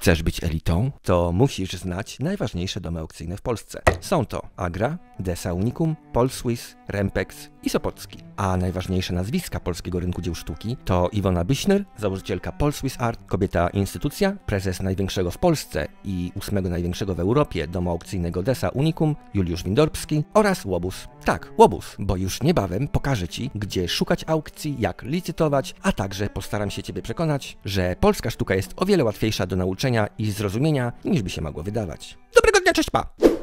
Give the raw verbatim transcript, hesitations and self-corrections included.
Chcesz być elitą? To musisz znać najważniejsze domy aukcyjne w Polsce. Są to Agra, Desa Unicum, Polswiss, Rempex i Sopocki. A najważniejsze nazwiska polskiego rynku dzieł sztuki to Iwona Byśner, założycielka Polswiss Art, kobieta instytucja, prezes największego w Polsce i ósmego największego w Europie domu aukcyjnego Desa Unicum, Juliusz Windorbski oraz Łobuz. Tak, Łobuz, bo już niebawem pokażę Ci, gdzie szukać aukcji, jak licytować, a także postaram się Ciebie przekonać, że polska sztuka jest o wiele łatwiejsza do nauczenia i zrozumienia, niż by się mogło wydawać. Dobrego dnia, cześć, pa!